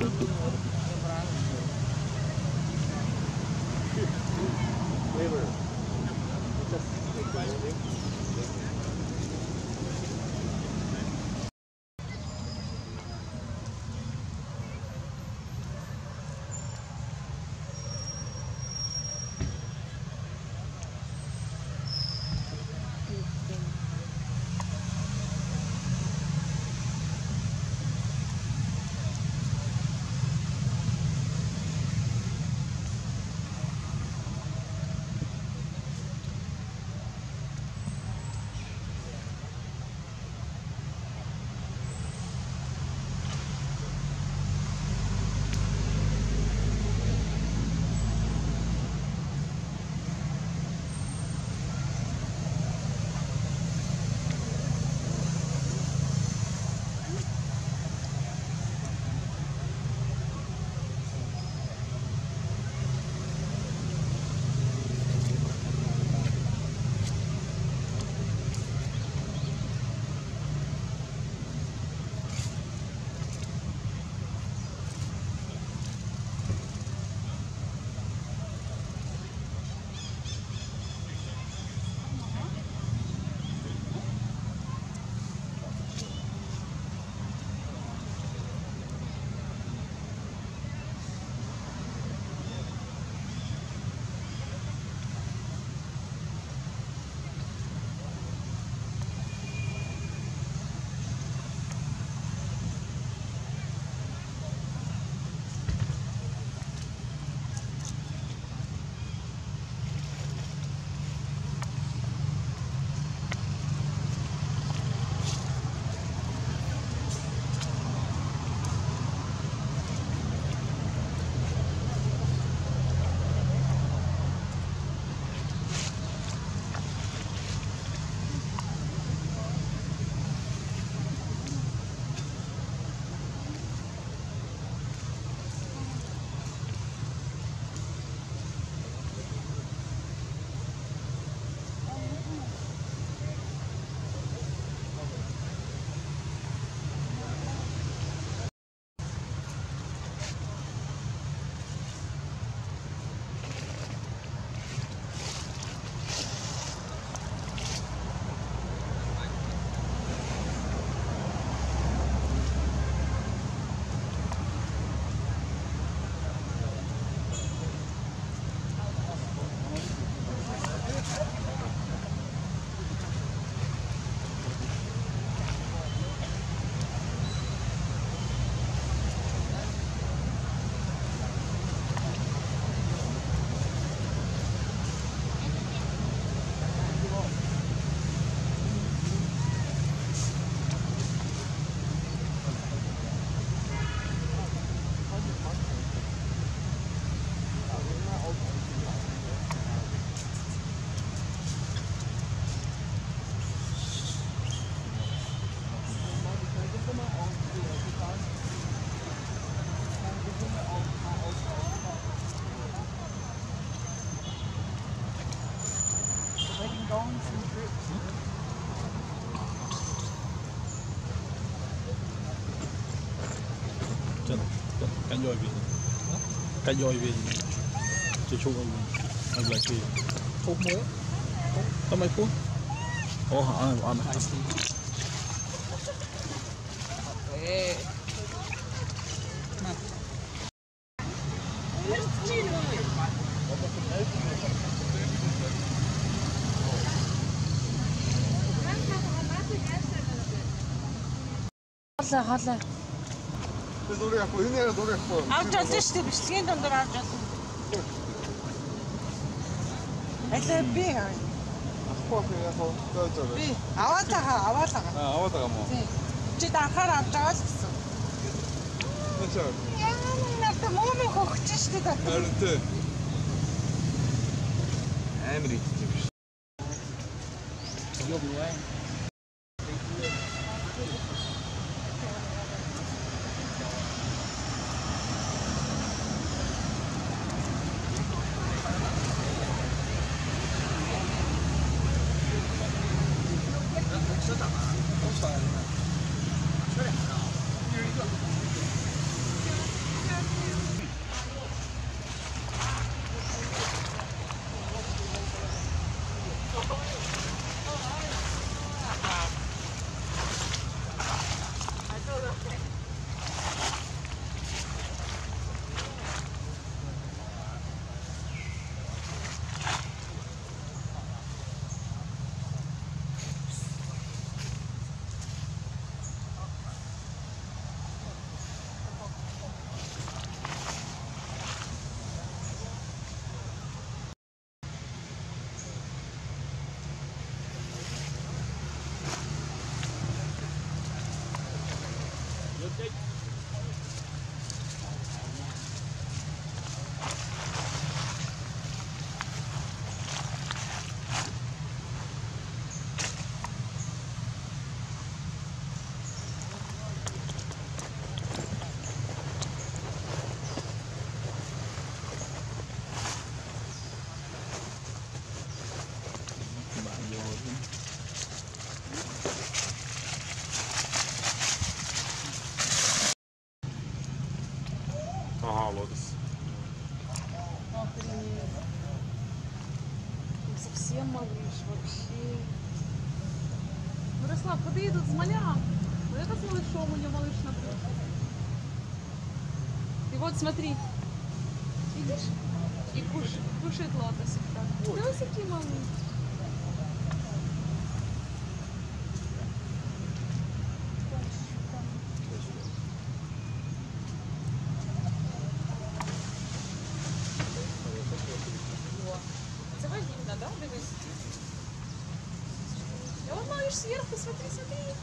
Enjoy it. Enjoy it. Chỉ chụp anh Blacky. Phút muối. Có mấy phút? Ồ hả? Ăn hai phút. Ê. Хоолой. Би зураг авах. Энэ яг зураг авах. Авч олсон шүү дээ. Бичлэгийн дундор авч олсон. Алаа би Авах яг хоо. би аваад байгаа. Аваад байгаа мó. Тийм. Чи дахаар авч байгаа л гэсэн. Начаа. Яа, муу хогч шүү дээ. Харин тэ. Амар их биш. Vô bùi ấy. Ага, лотос. Охренеть. Ну, совсем малыш вообще. Мирослав, ходи тут с малям. Вот это с малышом у нее малыш на брюхе. И вот смотри. Видишь? И кушает лотосик так. Да какие малыш. Це видно, да? Дивись. И вот малыш сверху, смотри, смотри.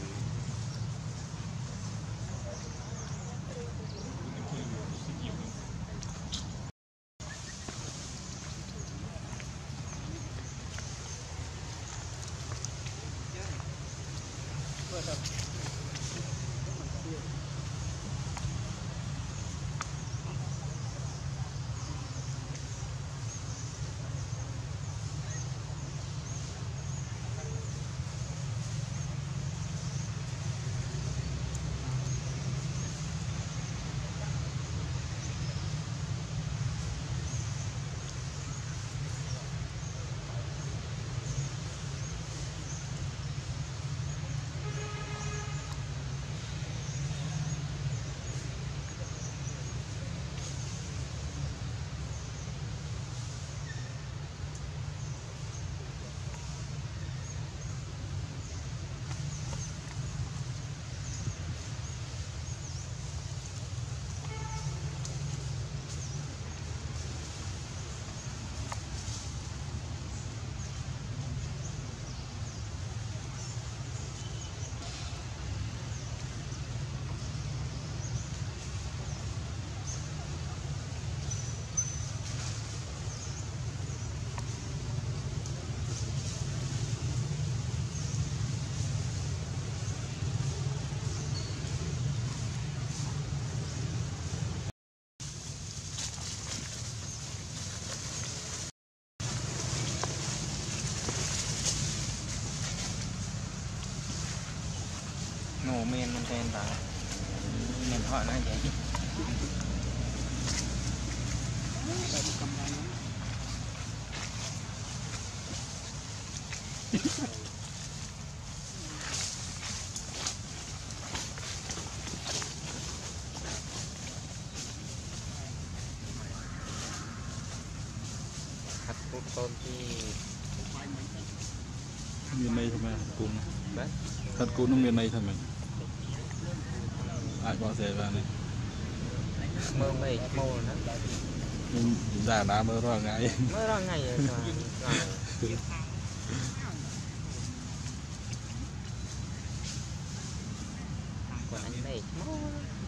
Nổ menมันtên ta men họ nó vậy hạt cốt con thì miền này thôi mà cùng đấy thật cũ nó miền này thôi mà ai bỏ rẻ vào này mơ mày mô nó giả đá mơ rồi ngay mới ra ngày rồi còn anh này mô